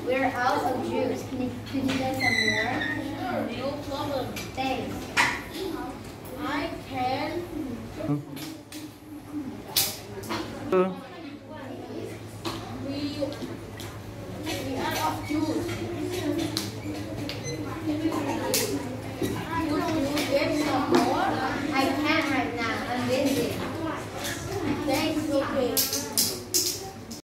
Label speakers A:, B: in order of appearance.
A: We're out of juice. Could you get some more?
B: Sure, no problem.
A: Thanks.
B: I can. We are out of juice.